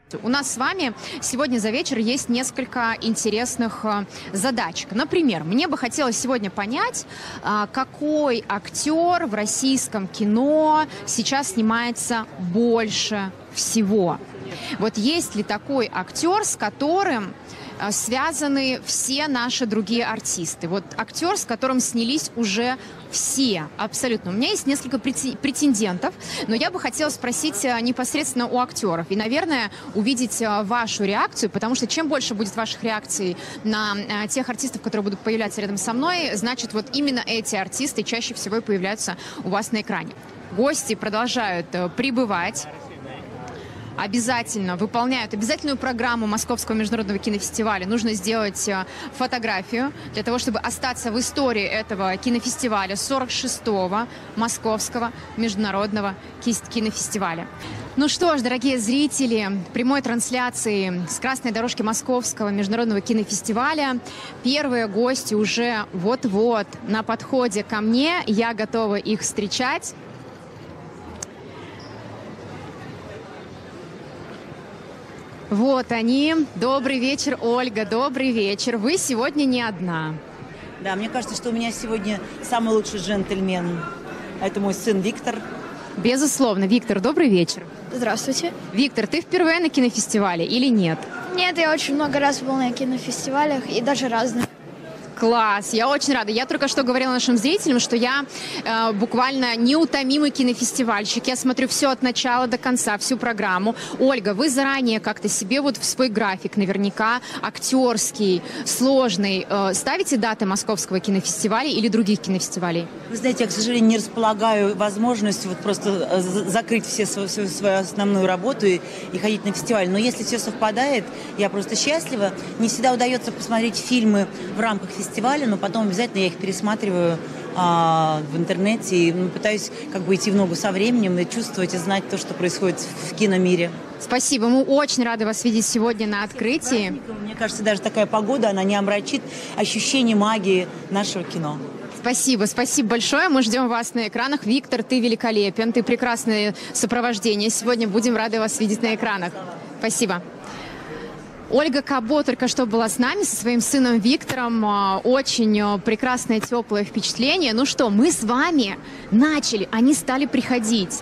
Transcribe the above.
У нас с вами сегодня за вечер есть несколько интересных задачек. Например, мне бы хотелось сегодня понять, какой актер в российском кино сейчас снимается больше всего. Вот есть ли такой актер, с которым связаны все наши другие артисты? Вот актер, с которым снялись уже все, абсолютно. У меня есть несколько претендентов, но я бы хотела спросить непосредственно у актеров и, наверное, увидеть вашу реакцию, потому что чем больше будет ваших реакций на тех артистов, которые будут появляться рядом со мной, значит, вот именно эти артисты чаще всего и появляются у вас на экране. Гости продолжают прибывать. Обязательно выполняют обязательную программу Московского международного кинофестиваля. Нужно сделать фотографию для того, чтобы остаться в истории этого кинофестиваля, 46-го Московского международного кинофестиваля. Ну что ж, дорогие зрители, прямой трансляции с красной дорожки Московского международного кинофестиваля. Первые гости уже вот-вот на подходе ко мне. Я готова их встречать. Вот они. Добрый вечер, Ольга. Добрый вечер. Вы сегодня не одна. Да, мне кажется, что у меня сегодня самый лучший джентльмен. Это мой сын Виктор. Безусловно. Виктор, добрый вечер. Здравствуйте. Виктор, ты впервые на кинофестивале или нет? Нет, я очень много раз был на кинофестивалях и даже разных. Класс, я очень рада. Я только что говорила нашим зрителям, что я буквально неутомимый кинофестивальщик. Я смотрю все от начала до конца, всю программу. Ольга, вы заранее как-то себе вот в свой график, наверняка актерский, сложный, ставите даты Московского кинофестиваля или других кинофестивалей? Вы знаете, я, к сожалению, не располагаю возможностью вот просто закрыть свою основную работу и ходить на фестиваль. Но если все совпадает, я просто счастлива. Не всегда удается посмотреть фильмы в рамках фестиваля, но потом обязательно я их пересматриваю в интернете и пытаюсь как бы идти в ногу со временем и чувствовать и знать то, что происходит в киномире. Спасибо. Мы очень рады вас видеть сегодня на открытии. Мне кажется, даже такая погода, она не омрачит ощущение магии нашего кино. Спасибо, спасибо большое. Мы ждем вас на экранах. Виктор, ты великолепен, ты прекрасное сопровождение. Сегодня будем рады вас видеть на экранах. Спасибо. Ольга Кабо только что была с нами, со своим сыном Виктором. Очень прекрасное, теплое впечатление. Ну что, мы с вами начали, они стали приходить.